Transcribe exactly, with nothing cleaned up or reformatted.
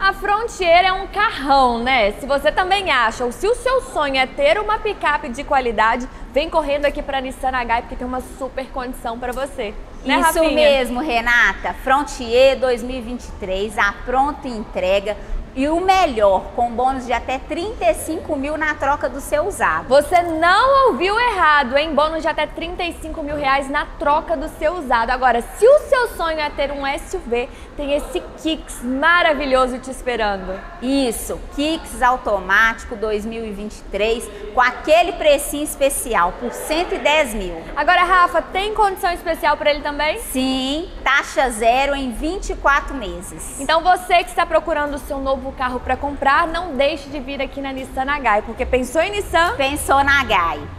A Frontier é um carrão, né? Se você também acha, ou se o seu sonho é ter uma picape de qualidade, vem correndo aqui para a Nissan Nagai, porque tem uma super condição para você. Né, Isso Rafinha? mesmo, Renata. Frontier dois mil e vinte e três, a pronta entrega. E o melhor, com bônus de até trinta e cinco mil na troca do seu usado. Você não ouviu errado, hein? Bônus de até trinta e cinco mil reais na troca do seu usado. Agora, se o seu sonho é ter um S U V, tem esse Kicks maravilhoso te esperando. Isso, Kicks automático dois mil e vinte e três, com aquele precinho especial, por cento e dez mil. Agora, Rafa, tem condição especial para ele também? Sim, taxa zero em vinte e quatro meses. Então você que está procurando o seu novo carro para comprar, não deixe de vir aqui na Nissan Nagai, porque pensou em Nissan? Pensou na Nagai.